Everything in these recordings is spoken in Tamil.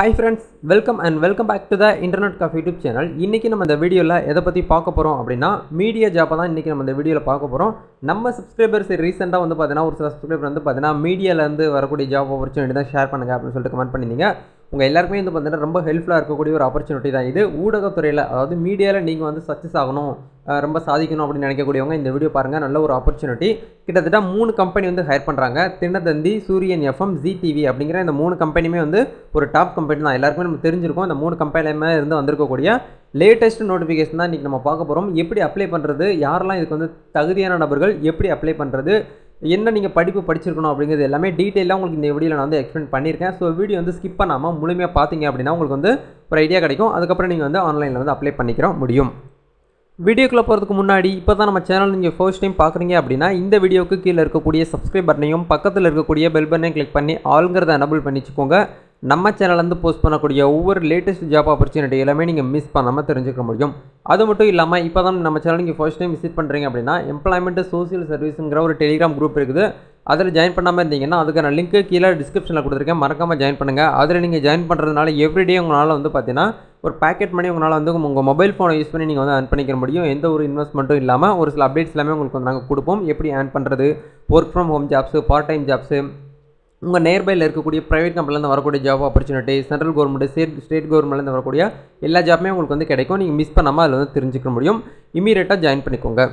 Hi friends, welcome back to the Internet Cafe YouTube channel. இன்னைக்கு நம்ம இந்த வீடியோல எதை பத்தி பார்க்க போறோம் அப்படினா மீடியா ஜாப் தான் இன்னைக்கு நம்ம இந்த வீடியோல பார்க்க போறோம். நம்ம சப்ஸ்கிரைபர்ஸ் ரீசன்ட்டா வந்து பாத்தீனா ஒரு சப்ஸ்கிரைபர் வந்து பாத்தீனா மீடியால இருந்து வரக்கூடிய ஜாப் ஆப்பர்சூனிட்டி தான் ஷேர் பண்ணுங்க அப்படினு சொல்லிட்டு கமெண்ட் பண்ணிருந்தீங்க. உங்க எல்லாருக்குமே வந்து பாத்தீனா ரொம்ப ஹெல்ப்ஃபுல்லா இருக்கக்கூடிய ஒரு ஆப்பர்சூனிட்டி தான் இது. ஊடகத்துறையில அதாவது மீடியால நீங்க வந்து சக்சஸ் ஆகணும், ரொம்ப சாதிக்கணும் அப்படி நினைக்கக்கூடியவங்க இந்த வீடியோ பாருங்க. நல்ல ஒரு ஆப்பர்சூனிட்டி. கிட்டத்தட்ட 3 கம்பெனி வந்து ஹையர் பண்றாங்க. தினத்தந்தி, சூரியன் எஃப்எம், ஜி டிவி அப்படிங்கிற இந்த 3 கம்பெனியுமே வந்து ஒரு டாப் கம்பெனி தான். எல்லாருக்குமே நம்ம தெரிஞ்சிருக்கும். இந்த 3 கம்பெனிலமே இருந்து வந்திருக்கக்கூடிய லேட்டஸ்ட் நோட்டிஃபிகேஷன் தான் இன்னைக்கு நம்ம பார்க்க போறோம். எப்படி அப்ளை பண்றது, யாரெல்லாம் இதுக்கு வந்து தகுதியான நபர்கள், எப்படி அப்ளை பண்றது, என்ன நீங்கள் படிப்பு படிச்சிருக்கணும் அப்படிங்கிறது எல்லாமே டீட்டெயிலாக உங்களுக்கு இந்த வீடியோவில் நான் வந்து எக்ஸ்பிளைன் பண்ணியிருக்கேன். ஸோ வீடியோ வந்து ஸ்கிப் பண்ணாமல் முழுமையாக பார்த்தீங்க அப்படின்னா உங்களுக்கு வந்து ஒரு ஐடியா கிடைக்கும். அதுக்கப்புறம் நீங்கள் வந்து ஆன்லைனில் வந்து அப்ளை பண்ணிக்கிற முடியும். வீடியோக்குள்ளே போகிறதுக்கு முன்னாடி இப்போ தான் நம்ம சேனல் நீங்கள் ஃபர்ஸ்ட் டைம் பார்க்குறீங்க அப்படின்னா இந்த வீடியோக்கு கீழே இருக்கக்கூடிய சப்ஸ்கிரைப் பட்டனையும் பக்கத்தில் இருக்கக்கூடிய பெல் பட்டனையும் கிளிக் பண்ணி ஆளுங்கிறத எனபிள் பண்ணிச்சுக்கோங்க. நம்ம சேனல்லேருந்து போஸ்ட் பண்ணக்கூடிய ஒவ்வொரு லேட்டஸ்ட் ஜாப் ஆப்பர்ச்சுனிட்டி எல்லாமே நீங்கள் மிஸ் பண்ணாமல் தெரிஞ்சுக்க முடியும். அது மட்டும் இல்லாமல் இப்போ தான் நம்ம சேனல் நீங்கள் ஃபர்ஸ்ட் டைம் விசிட் பண்ணுறீங்க அப்படின்னா எம்ப்ளாய்மெண்ட் சோசியல் சர்வீஸுங்கிற ஒரு டெலிகிராம் குரூப் இருக்குது. அதில் ஜாயின் பண்ணாமல் இருந்தீங்கன்னா அதுக்கான லிங்க்கு கீழே டிஸ்கிரிப்ஷனில் கொடுத்துருக்கேன், மறக்காமல் ஜாயின் பண்ணுங்கள். அதில் நீங்கள் ஜாயின் பண்ணுறதுனால எவ்ரிடே உங்களால் வந்து பார்த்தீங்கன்னா ஒரு பேக்கெட் மணி உங்களால் வந்து உங்கள் மொபைல் ஃபோனை யூஸ் பண்ணி நீங்கள் வந்து ஏர்ன் பண்ணிக்க முடியும். எந்த ஒரு இன்வெஸ்ட்மெண்ட்டும் இல்லாமல் ஒரு சில அப்டேட்ஸ் எல்லாமே உங்களுக்கு வந்து நாங்கள் கொடுப்போம். எப்படி ஏர்ன் பண்ணுறது, work from home jobs, part time jobs, உங்கள் நியர்பையில் இருக்கக்கூடிய ப்ரைவேட் கம்பெனிலேருந்து வரக்கூடிய job opportunity, central government, state கவர்மெண்ட்லேருந்து வரக்கூடிய எல்லா ஜாப்புமே உங்களுக்கு வந்து கிடைக்கும். நீங்கள் மிஸ் பண்ணாமல் அதில் வந்து தெரிஞ்சுக்க முடியும். இமீடியட்டாக ஜாயின் பண்ணிக்கோங்க.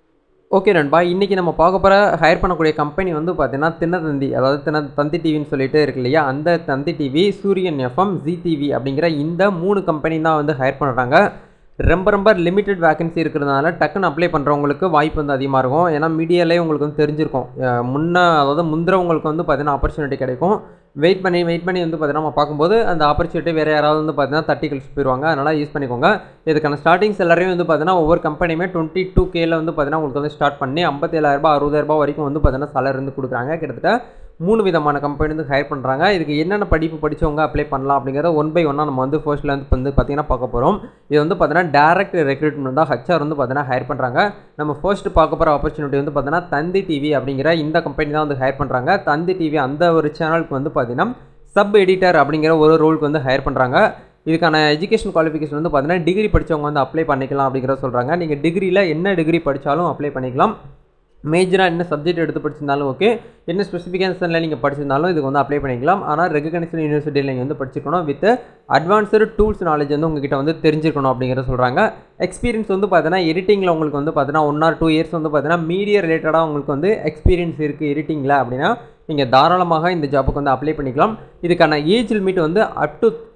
ஓகே நண்பா, இன்றைக்கி நம்ம பார்க்க போகிற ஹையர் பண்ணக்கூடிய கம்பெனி வந்து பார்த்தீங்கன்னா தினத்தந்தி, அதாவது தந்தி டிவின்னு சொல்லிட்டு இருக்கு இல்லையா, அந்த Thanthi TV, Suryan FM, Zee TV அப்படிங்கிற இந்த 3 கம்பெனி தான் வந்து ஹையர் பண்ணுறாங்க. ரொம்ப லிமிட்டட் வேகன்சி இருக்கிறதுனால டக்குன்னு அப்ளை பண்ணுறவங்களுக்கு வாய்ப்பு வந்து அதிகமாக இருக்கும். ஏன்னா மீடியாலே உங்களுக்கு வந்து தெரிஞ்சிருக்கும், அதாவது முந்திரவங்களுக்கு வந்து பார்த்தீங்கன்னா ஆப்பர்ச்சுனிட்டி கிடைக்கும். வெயிட் பண்ணி வந்து பார்த்தீங்கன்னா நம்ம பார்க்கும்போது அந்த ஆப்பர்ச்சுனிட்டி வேறு யாராவது வந்து பார்த்தீங்கன்னா 30 கழிச்சு போயிடுவாங்க. அதனால் யூஸ் பண்ணிக்கோங்க. இதுக்கான ஸ்டார்டிங் சேலரியும் வந்து பார்த்தீங்கன்னா ஒவ்வொரு கம்பெனியுமே 22Kல வந்து பார்த்தீங்கன்னா உங்களுக்கு வந்து ஸ்டார்ட் பண்ணி 57,000 60,000 வரைக்கும் வந்து பார்த்தீங்கன்னா சேலரி வந்து கொடுக்குறாங்க. கிட்டத்தட்ட 3 விதமான கம்பெனி வந்து ஹையர் பண்ணுறாங்க. இதுக்கு என்னென்ன படிப்பு படித்தவங்க அப்ளை பண்ணலாம் அப்படிங்கிறத ஒன் பை ஒன்னாக நம்ம வந்து ஃபர்ஸ்ட்ல வந்து பார்த்தீங்கன்னா பார்க்க போகிறோம். இது வந்து பார்த்தீங்கன்னா டேரக்ட் ரெக்ரூட்மெண்ட் தான், ஹச்ஆர் வந்து பார்த்தீங்கன்னா ஹையர் பண்ணுறாங்க. நம்ம ஃபர்ஸ்ட் பார்க்க போகிற ஆப்பர்ச்சுனிட்டி வந்து பார்த்தீங்கன்னா தந்தி டிவி அப்படிங்கிற இந்த கம்பெனி தான் வந்து ஹையர் பண்ணுறாங்க. தந்தி டிவி அந்த ஒரு சேனலுக்கு வந்து பார்த்தீங்கன்னா சப் எடிட்டர் அப்படிங்கிற ஒரு ரோலுக்கு வந்து ஹையர் பண்ணுறாங்க. இதுக்கான எஜுகேஷன் குவாலிஃபிகேஷன் வந்து பார்த்தீங்கன்னா டிகிரி படித்தவங்க வந்து அப்ளை பண்ணிக்கலாம் அப்படிங்கிற சொல்கிறாங்க. நீங்கள் டிகிரியில் என்ன டிகிரி படித்தாலும் அப்ளை பண்ணிக்கலாம். மேஜராக என்ன சப்ஜெக்ட் எடுத்து படிச்சிருந்தாலும் ஓகே, என்ன ஸ்பெசிஃபிகேஷனில் நீங்கள் படிச்சிருந்தாலும் இதுக்கு வந்து அப்ளை பண்ணிக்கலாம். ஆனால் ரெகக்னைஸ்டு யூனிவர்சிட்டியில் நீங்கள் வந்து படிச்சிருக்கணும். வித் அட்வான்ஸ்டு டூல்ஸ் நாலேஜ் வந்து உங்ககிட்ட வந்து தெரிஞ்சிருக்கணும் அப்படிங்கிற சொல்கிறாங்க. எக்ஸ்பீரியன்ஸ் வந்து பார்த்தீங்கன்னா எடிட்டிங்கில் உங்களுக்கு வந்து பார்த்தீங்கன்னா 1 or 2 இயர்ஸ் வந்து பார்த்தீங்கன்னா மீடியா ரிலேட்டடாக உங்களுக்கு வந்து எக்ஸ்பீரியன்ஸ் இருக்குது எடிட்டிங்கில் அப்படின்னா நீங்கள் தாராளமாக இந்த ஜாப்புக்கு வந்து அப்ளை பண்ணிக்கலாம். இதுக்கான ஏஜ் லிமிட் வந்து அப்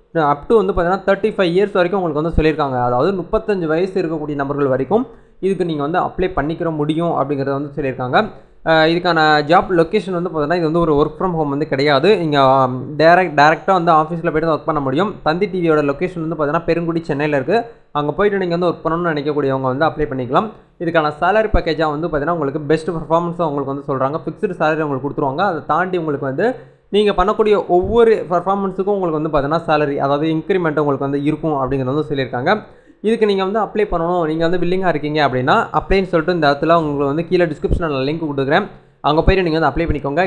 டு வந்து பார்த்தீங்கன்னா 35 இயர்ஸ் வரைக்கும் உங்களுக்கு வந்து சொல்லியிருக்காங்க. அதாவது 35 வயசு இருக்கக்கூடிய நபர்கள் வரைக்கும் இதுக்கு நீங்கள் வந்து அப்ளை பண்ணிக்கிற முடியும் அப்படிங்கிறத வந்து சொல்லியிருக்காங்க. இதுக்கான ஜாப் லொக்கேஷன் வந்து பார்த்தீங்கன்னா இது வந்து ஒரு ஒர்க் ஃப்ரம் ஹோம் வந்து கிடையாது. இங்கே டேரெக்டாக வந்து ஆஃபீஸில் போய்ட்டு ஒர்க் பண்ண முடியும். தந்தி டிவியோட லொக்கேஷன் வந்து பார்த்தீங்கன்னா பெருங்குடி சென்னையில் இருக்குது. அங்கே போய்ட்டு நீங்கள் வந்து ஒர்க் பண்ணணும்னு நினைக்கக்கூடியவங்க வந்து அப்ளை பண்ணிக்கலாம். இதுக்கான சேலரி பேக்கேஜாக வந்து பார்த்தீங்கன்னா உங்களுக்கு பெஸ்ட் பர்ஃபார்மன்ஸாக உங்களுக்கு வந்து சொல்கிறாங்க. ஃபிக்ஸ்டு சேலரி உங்களுக்கு கொடுத்துருவாங்க. அதை தாண்டி உங்களுக்கு வந்து நீங்கள் பண்ணக்கூடிய ஒவ்வொரு பர்ஃபார்மன்ஸுக்கும் உங்களுக்கு வந்து பார்த்தீங்கன்னா சேலரி, அதாவது இன்க்ரிமெண்ட் உங்களுக்கு வந்து இருக்கும் அப்படிங்கிறது வந்து சொல்லியிருக்காங்க. இதுக்கு நீங்கள் வந்து அப்ளை பண்ணணும், நீங்கள் வந்து வில்லிங்காக இருக்கீங்க அப்படின்னா அப்ளைன்னு சொல்லிட்டு இந்த இடத்துல உங்களுக்கு வந்து கீழே டிஸ்கிரிப்ஷனில் லிங்க் கொடுக்குறேன். அங்கே போய்ட்டு நீங்கள் வந்து அப்ளை பண்ணிக்கோங்க.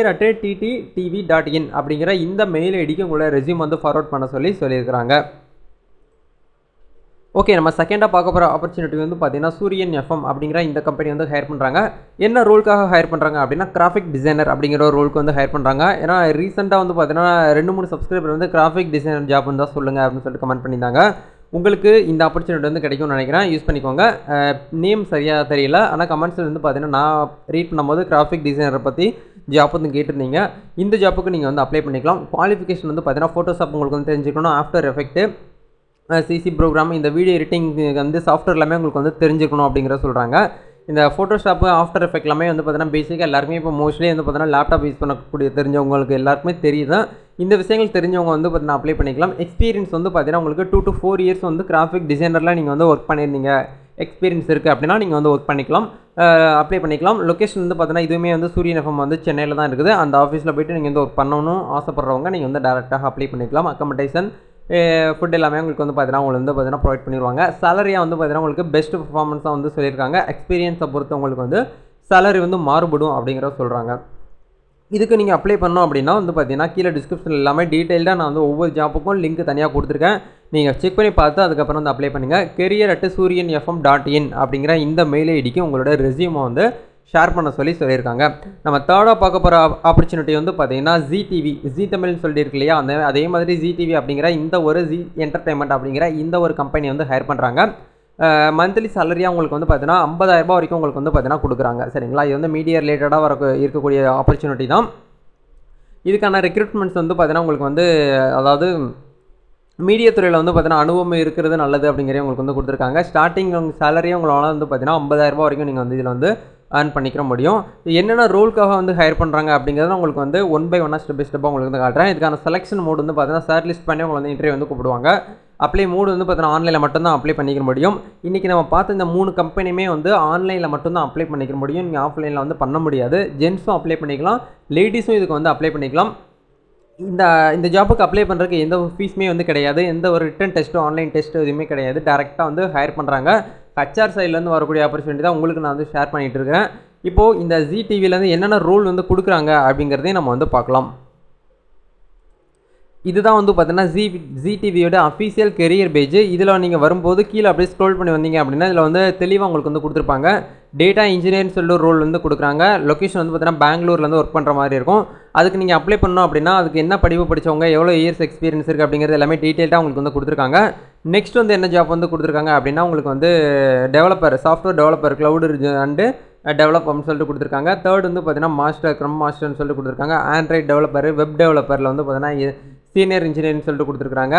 career@ttv.in அப்படிங்கிற இந்த மெயில் ஐடிக்கு உங்களோட ரெஸ்யூம் வந்து ஃபார்வர்ட் பண்ண சொல்லியிருக்கிறாங்க. ஓகே, நம்ம செகண்டாக பார்க்க போகிற ஆப்பர்ச்சுனிட்டி வந்து பார்த்தீங்கன்னா சூரியன் எஃப்எம் அப்படிங்கிற இந்த கம்பெனி வந்து ஹையர் பண்ணுறாங்க. என்ன ரோலுக்காக ஹையர் பண்ணுறாங்க அப்படின்னா கிராஃபிக் டிசைனர் அப்படிங்கிற ஒரு ரோலுக்கு வந்து ஹையர் பண்ணுறாங்க. ஏன்னா ரீசெண்டாக வந்து பார்த்தீங்கன்னா 2-3 சப்ஸ்கிரைபர் வந்து கிராஃபிக் டிசைனர் ஜாப் இருந்தால் சொல்லுங்கள் அப்படின்னு சொல்லிட்டு கமெண்ட் பண்ணியிருந்தாங்க. உங்களுக்கு இந்த ஆப்பர்ச்சுனிட்டி வந்து கிடைக்கும்னு நினைக்கிறேன். யூஸ் பண்ணிக்கோங்க. நேம் சரியாக தெரியல, ஆனால் கமெண்ட்ஸில் வந்து பார்த்தீங்கன்னா நான் ரீட் பண்ணும்போது கிராஃபிக் டிசைனரை பற்றி ஜாப் வந்து கேட்டிருந்தீங்க. இந்த ஜாப்புக்கு நீங்கள் வந்து அப்ளை பண்ணிக்கலாம். குவாலிஃபிகேஷன் வந்து பார்த்தீங்கன்னா ஃபோட்டோஷாப் உங்களுக்கு வந்து தெரிஞ்சுக்கணும், ஆஃப்டர் எஃபெக்ட்டு, சிசி ப்ரோக்ராம், இந்த வீடியோ எடிட்டிங் வந்து சாஃப்ட்வேர் எல்லாமே உங்களுக்கு வந்து தெரிஞ்சுக்கணும் அப்படிங்கிற சொல்கிறாங்க. இந்த ஃபோட்டோஷாப்பு, ஆஃப்டர் எஃபெக்ட் எல்லாமே வந்து பார்த்தீங்கன்னா பேசிக்காக எல்லாருமே இப்போ மோஸ்ட்லி வந்து பார்த்தீங்கன்னா லேப்டாப் யூஸ் பண்ணக்கூடிய தெரிஞ்சவங்களுக்கு எல்லாருக்குமே தெரியுது. இந்த விஷயங்கள் தெரிஞ்சவங்க வந்து பார்த்தீங்கன்னா அப்ளை பண்ணிக்கலாம். எக்ஸ்பீரியன்ஸ் வந்து பார்த்தீங்கன்னா உங்களுக்கு 2 to 4 இயர்ஸ் வந்து கிராஃபிக் டிசைனரில் நீங்கள் வந்து ஒர்க் பண்ணியிருந்தீங்க, எக்ஸ்பீரியன்ஸ் இருக்குது அப்படின்னா நீங்கள் வந்து ஒர்க் பண்ணிக்கலாம், அப்ளை பண்ணிக்கலாம். லொக்கேஷன் வந்து பார்த்தீங்கன்னா இதுவுமே வந்து சூரியன் எஃப்எம் வந்து சென்னையில் தான் இருக்குது. அந்த ஆஃபீஸில் போய்ட்டு நீங்கள் வந்து ஒர்க் பண்ணணும்னு ஆசைப்படுறவங்க நீங்கள் வந்து டேரெக்டாக அப்ளை பண்ணிக்கலாம். அக்கமடேஷன், ஃபுட் எல்லாமே உங்களுக்கு வந்து பார்த்தீங்கன்னா உங்களுக்கு வந்து பார்த்தீங்கன்னா ப்ரொவைட் பண்ணிடுவாங்க. சேலரியாக வந்து பார்த்தீங்கன்னா உங்களுக்கு பெஸ்ட் பர்ஃபார்மன்ஸாக வந்து சொல்லியிருக்காங்க. எக்ஸ்பீரியன்ஸை பொறுத்து உங்களுக்கு வந்து சேலரி வந்து மாறுபடும் அப்படிங்கிற சொல்கிறாங்க. இதுக்கு நீங்கள் அப்ளை பண்ணோம் அப்படின்னா வந்து பார்த்தீங்கன்னா கீழே டிஸ்கிரிப்ஷனில் எல்லாமே டீட்டெயில்டாக நான் வந்து ஒவ்வொரு ஜாப்புக்கும் லிங்க் தனியாக கொடுத்துருக்கேன். நீங்கள் செக் பண்ணி பார்த்து அதுக்கப்புறம் வந்து அப்ளை பண்ணுங்கள். career@suryanfm.in அப்படிங்கிற இந்த மெயில் ஐடிக்கு உங்களோட ரெஸ்யூமை வந்து ஷேர் பண்ண சொல்லியிருக்காங்க. நம்ம தேர்டாக பார்க்க போகிற ஆப்பர்ச்சுனிட்டி வந்து பார்த்தீங்கன்னா ஜி தமிழ்னு சொல்லியிருக்கு இல்லையா, அதே மாதிரி ஜி டிவி அப்படிங்கிற இந்த ஒரு ஜி என்டர்டைன்மெண்ட் அப்படிங்கிற இந்த ஒரு கம்பெனி வந்து ஹையர் பண்ணுறாங்க. மந்த்லி சேலரியாக உங்களுக்கு வந்து பார்த்தீங்கன்னா 50,000 ரூபாய் வரைக்கும் உங்களுக்கு வந்து பார்த்தீங்கன்னா கொடுக்குறாங்க. சரிங்களா, இது வந்து மீடியா ரிலேட்டடாக இருக்கக்கூடிய ஆப்பர்ச்சுனிட்டி தான். இதுக்கான ரெக்ரூட்மெண்ட்ஸ் வந்து பார்த்தீங்கன்னா உங்களுக்கு வந்து அதாவது மீடியா துறையில் வந்து பார்த்தீங்கன்னா அனுபவம் இருக்கிறது நல்லது அப்படிங்கிறத உங்களுக்கு வந்து கொடுத்துருக்காங்க. ஸ்டார்டிங் சேலரியாக உங்களால் வந்து பார்த்தீங்கன்னா 50,000 ரூபாய் வரைக்கும் நீங்கள் வந்து இதில் வந்து ஏர்ன் பண்ணிக்கிற முடியும். என்னென்ன ரோலுக்காக வந்து ஹையர் பண்ணுறாங்க அப்படிங்கிறத உங்களுக்கு வந்து 1 by 1 ஸ்டெப் பை ஸ்டெப்பாக உங்களுக்கு வந்து காட்டுறேன். இதுக்கான செலெக்ஷன் மோட் வந்து பார்த்தீங்கன்னா ஷார்ட் லிஸ்ட் பண்ணி உங்களை வந்து இன்டர்வியூ வந்து கூப்பிடுவாங்க. அப்ளை மோடு வந்து பார்த்தீங்கன்னா ஆன்லைனில் மட்டும்தான் அப்ளை பண்ணிக்க முடியும். இன்றைக்கி நம்ம பார்த்த இந்த 3 கம்பெனியுமே வந்து ஆன்லைனில் மட்டும்தான் அப்ளை பண்ணிக்க முடியும். நீங்கள் ஆஃப்லைனில் வந்து பண்ண முடியாது. ஜென்ஸும் அப்ளை பண்ணிக்கலாம், லேடிஸும் இதுக்கு வந்து அப்ளை பண்ணிக்கலாம். இந்த ஜாப்புக்கு அப்ளை பண்ணுறதுக்கு எந்த ஒரு ஃபீஸுமே வந்து கிடையாது. எந்த ஒரு ரிட்டன் டெஸ்ட்டோ ஆன்லைன் டெஸ்ட்டோ எதுவுமே கிடையாது. டேரெக்டாக வந்து ஹையர் பண்ணுறாங்க. ஹச்ஆர் சைட்லேருந்து வரக்கூடிய ஆப்பர்ச்சுனிட்டி தான் உங்களுக்கு நான் வந்து ஷேர் பண்ணிகிட்டு இருக்கிறேன். இப்போது இந்த ஜி டிவிலேருந்து என்னென்ன ரோல் வந்து கொடுக்குறாங்க அப்படிங்கிறதையும் நம்ம வந்து பார்க்கலாம். இதுதான் வந்து பார்த்தீங்கன்னா ஜி டிவியோட அஃபீஷியல் கெரியர் பேஜ். இதில் நீங்கள் வரும்போது கீழே அப்படியே ஸ்க்ரோல் பண்ணி வந்தீங்க அப்படின்னா இதில் வந்து தெளிவாக உங்களுக்கு வந்து கொடுத்துருப்பாங்க. டேட்டா இன்ஜினியர்னு சொல்லி ஒரு ரோல் வந்து கொடுக்குறாங்க. லொக்கேஷன் வந்து பார்த்தீங்கன்னா பெங்களூர்லேருந்து ஒர்க் பண்ணுற மாதிரி இருக்கும். அதுக்கு நீங்கள் அப்ளை பண்ணோம் அப்படின்னா அதுக்கு என்ன படிப்பு படித்தவங்க, எவ்வளோ இயர்ஸ் எக்ஸ்பீரியன்ஸ் இருக்குது அப்படிங்கிறது எல்லாமே டீட்டெயிலாக உங்களுக்கு வந்து கொடுத்துருக்காங்க. நெக்ஸ்ட் வந்து என்ன ஜாப் வந்து கொடுத்துருக்காங்க அப்படின்னா உங்களுக்கு வந்து developer, software developer, cloud and develop அப்படின்னு சொல்லிட்டு கொடுத்துருக்காங்க. தேர்ட் வந்து பார்த்தீங்கன்னா க்ரம் மாஸ்டர்னு சொல்லிட்டு கொடுத்துருக்காங்க. ஆண்ட்ராய்ட் டெவலப்பர், வெப் டெவலப்பரில் வந்து பார்த்தீங்கன்னா சீனியர் இன்ஜினியர்னு சொல்லிட்டு கொடுத்துருக்காங்க.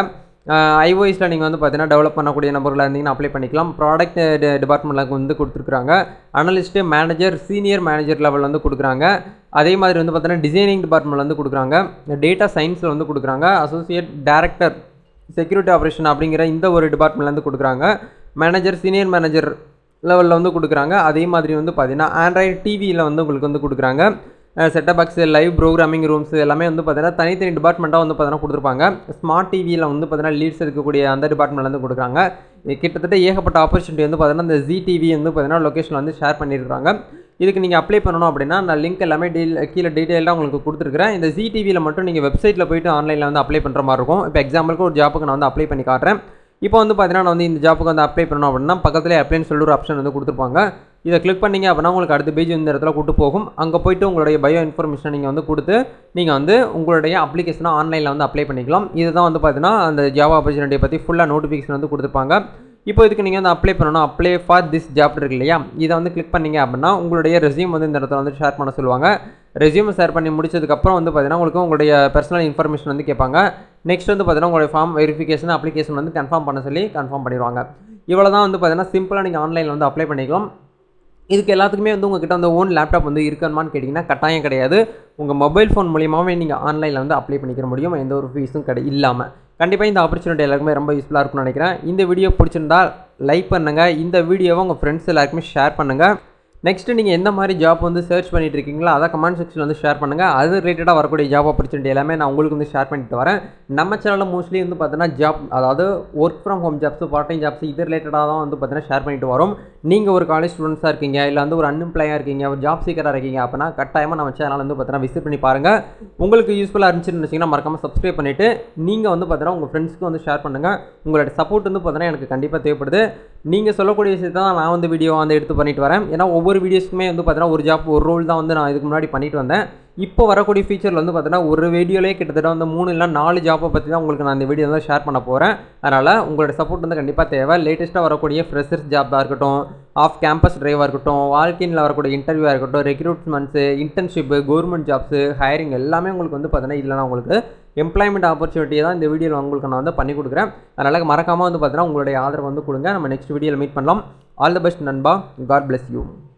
ஐஓஎஸில் நீங்கள் வந்து பார்த்தீங்கன்னா டெவலப் பண்ணக்கூடிய நபர்களாக இருந்தீங்கன்னா அப்ளை பண்ணிக்கலாம். ப்ராடக்ட் டிபார்ட்மெண்ட்டில் வந்து கொடுத்துருக்காங்க. Analyst, manager, senior manager level வந்து கொடுக்குறாங்க. அதே மாதிரி வந்து பார்த்தீங்கன்னா டிசைனிங் டிபார்ட்மெண்ட்டில் வந்து கொடுக்குறாங்க. டேட்டா சயின்ஸில் வந்து கொடுக்குறாங்க. அசோசியேட் டைரக்டர் செக்யூரிட்டி ஆப்ரேஷன் அப்படிங்கிற இந்த ஒரு டிபார்ட்மெண்ட்லேருந்து கொடுக்குறாங்க. மேனேஜர், சீனியர் மேனேஜர் லெவலில் வந்து கொடுக்குறாங்க. அதே மாதிரி வந்து பார்த்தீங்கன்னா ஆண்ட்ராய்டு டிவியில் வந்து உங்களுக்கு வந்து கொடுக்குறாங்க. Setup box, live programming rooms எல்லாமே வந்து பார்த்தீங்கன்னா தனித்தனி டிபார்ட்மெண்ட்டாக வந்து பார்த்தீங்கன்னா கொடுத்துருப்பாங்க. ஸ்மார்ட் டிவியில் வந்து பார்த்தீங்கன்னா லீட்ஸ் இருக்கக்கூடிய அந்த டிபார்ட்மெண்ட்லேருந்து கொடுக்குறாங்க. கிட்டத்தட்ட ஏகப்பட்ட ஆப்பர்ச்சுனிட்டி வந்து பார்த்தீங்கன்னா இந்த ஜி டிவி வந்து பார்த்தீங்கன்னா லொக்கேஷன் வந்து ஷேர் பண்ணியிருக்காங்க. இதுக்கு நீங்கள் அப்ளை பண்ணணும் அப்படின்னா நான் லிங்க் எல்லாமே கீழே டீட்டெயிலாக உங்களுக்கு கொடுத்துருக்கிறேன். இந்த ஜி டிவியில் மட்டும் நீங்கள் வெப்சைட்டில் போய்ட்டு ஆன்லைனில் வந்து அப்ளை பண்ணுற மாதிரி இருக்கும். இப்போ எக்ஸாம்பிளுக்கு ஒரு ஜாப்புக்கு நான் வந்து அப்ளை பண்ணி காட்டுறேன். இப்போ வந்து பார்த்தீங்கன்னா நான் வந்து இந்த ஜாப்புக்கு வந்து அப்ளை பண்ணணும் அப்படின்னா பக்கத்துலேயே அப்ளைன்னு சொல்லி ஒரு ஆப்ஷன் வந்து கொடுத்துருப்பாங்க. இதை கிளிக் பண்ணிங்க அப்படின்னா உங்களுக்கு அடுத்த பேஜ் இந்த இடத்துல கூட்டு போகும். அங்கே போய்ட்டு உங்களுடைய பயோ இன்ஃபர்மேஷன் நீங்கள் வந்து கொடுத்து நீங்கள் வந்து உங்களுடைய அப்ளிகேஷனை ஆன்லைனில் வந்து அப்ளை பண்ணிக்கலாம். இதுதான் வந்து பார்த்தீங்கன்னா அந்த ஜாவா ஆப்பர்ச்சுனிட்டியை பற்றி ஃபுல்லாக நோட்டிஃபிகேஷன் வந்து கொடுத்துருப்பாங்க. இப்போ இதுக்கு நீங்கள் வந்து அப்ளை பண்ணணும். அப்ளை ஃபார் திஸ் ஜாப் இருக்கு இல்லையா, இதை வந்து கிளிக் பண்ணிங்க அப்படின்னா உங்களுடைய ரெஸ்யூம் வந்து இந்த இடத்துல வந்து ஷேர் பண்ண சொல்லுவாங்க. ரெஸ்யூம் ஷேர் பண்ணி முடிச்சதுக்கப்புறம் வந்து பார்த்தீங்கன்னா உங்களுக்கு உங்களுடைய பர்சனல் இன்ஃபர்மேஷன் வந்து கேட்பாங்க. நெக்ஸ்ட் வந்து பார்த்தீங்கன்னா உங்களுடைய ஃபார்ம் வெரிஃபிகேஷன் அப்ளிகேஷன் வந்து கன்ஃபார்ம் பண்ண சொல்லி கன்ஃபார்ம் பண்ணிடுவாங்க. இவ்வளோ தான் வந்து பார்த்தீங்கன்னா சிம்பிளாக நீங்கள் ஆன்லைனில் வந்து அப்ளை பண்ணிக்கலாம். இதுக்கு எல்லாத்துக்குமே வந்து உங்கள்கிட்ட வந்து ஓன் லேப்டாப் வந்து இருக்கணுமான்னு கேட்டிங்கன்னா கட்டாயம் கிடையாது. உங்கள் மொபைல் ஃபோன் மூலியமாகவே நீங்கள் ஆன்லைனில் வந்து அப்ளை பண்ணிக்கிற முடியும், எந்த ஒரு ஃபீஸும் இல்லாமல். கண்டிப்பாக இந்த ஆப்பர்ச்சுனிட்டி எல்லாருக்குமே ரொம்ப யூஸ்ஃபுல்லாக இருக்கும்னு நினைக்கிறேன். இந்த வீடியோ பிடிச்சிருந்தால் லைக் பண்ணுங்கள். இந்த வீடியோவை உங்கள் ஃப்ரெண்ட்ஸ் எல்லாருக்குமே ஷேர் பண்ணுங்கள். நெக்ஸ்ட்டு நீங்கள் எந்த மாதிரி ஜாப் வந்து சர்ச் பண்ணிட்டு இருக்கீங்களோ அதை கமெண்ட் செக்ஷனில் வந்து ஷேர் பண்ணுங்கள். அது ரிலேட்டடாக வரக்கூடிய ஜாப் ஆப்பர்ச்சுனிட்டி எல்லாமே நான் உங்களுக்கு வந்து ஷேர் பண்ணிட்டு வரேன். நம்ம சேனலில் மோஸ்ட்லி வந்து பார்த்தீங்கன்னா ஜாப், அதாவது work from home jobs, part time jobs இது ரிலேட்டடாக தான் வந்து பார்த்தீங்கன்னா ஷேர் பண்ணிட்டு வரோம். நீங்கள் ஒரு காலேஜ் ஸ்டூடெண்ட்ஸாக இருக்கீங்க, இல்லை வந்து ஒரு அன்எம்ப்ளாயாக இருக்கீங்க, ஒரு ஜாப் சீக்கராக இருக்கீங்க அப்படின்னா கட்டாயமாக நம்ம சேனல் வந்து பார்த்தீங்கன்னா விசிட் பண்ணி பாருங்கள். உங்களுக்கு யூஸ்ஃபுல்லாக இருந்துச்சுன்னு வச்சிங்கன்னா மறக்காமல் சப்ஸ்கிரைப் பண்ணிவிட்டு நீங்கள் வந்து பார்த்தீங்கன்னா உங்கள் ஃப்ரெண்ட்ஸ்க்கு வந்து ஷேர் பண்ணுங்கள். உங்களோட சப்போர்ட் வந்து பார்த்தீங்கன்னா எனக்கு கண்டிப்பாக தேவைப்படுது. நீங்கள் சொல்லக்கூடிய விஷயத்தை தான் நான் வந்து வீடியோ வந்து எடுத்து பண்ணிட்டு வரேன். ஏன்னா ஒவ்வொரு வீடியோஸ்க்குமே வந்து பார்த்தீங்கன்னா ஒரு ஜாப் ஒரு ரோல் தான் வந்து நான் இதுக்கு முன்னாடி பண்ணிட்டு வந்தேன். இப்போ வரக்கூடிய ஃபீச்சரில் வந்து பார்த்தீங்கன்னா ஒரு வீடியோலேயே கிட்டத்தட்ட வந்து 3 இல்லை 4 ஜாப்பை பற்றி தான் உங்களுக்கு நான் இந்த வீடியோ வந்து ஷேர் பண்ண போகிறேன். அதனால் உங்களோட சப்போர்ட் வந்து கண்டிப்பாக தேவை. லேட்டஸ்ட்டாக வரக்கூடிய ஃப்ரெஷர்ஸ் ஜாப்பாக இருக்கட்டும், ஆஃப் கேம்பஸ் டிரைவாக இருக்கட்டும், வால்கின்ல வரக்கூடிய இன்டர்வியூவாக இருக்கட்டும், recruitments, internship, government jobs, hiring எல்லாமே உங்களுக்கு வந்து பார்த்தீங்கன்னா இதில் நான் உங்களுக்கு எம்ப்ளாய்மெண்ட் ஆப்பர்ச்சுனிட்டியை தான் இந்த வீடியோவில் உங்களுக்கு நான் வந்து பண்ணி கொடுக்குறேன். அதனால் மறக்காமல் வந்து பார்த்தீங்கன்னா உங்களுடைய ஆதரவு வந்து கொடுங்க. நம்ம நெக்ஸ்ட் வீடியோவில் மீட் பண்ணலாம். ஆல் தி பெஸ்ட் நண்பா. God bless you.